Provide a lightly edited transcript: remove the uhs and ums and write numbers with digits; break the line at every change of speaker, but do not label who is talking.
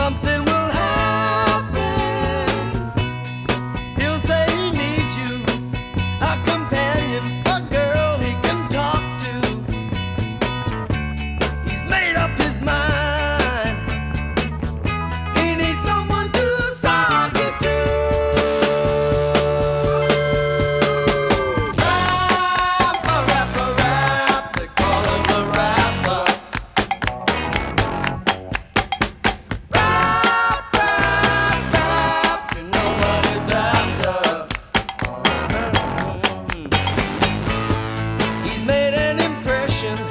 something will happen. He'll say he needs you, a companion, a girl he can talk to. He's made up his mind. He needs someone to sock it to. Rapper, rapper, rap, they call him the rapper. Rap, rap, rap, you know what he's after. He's made an impression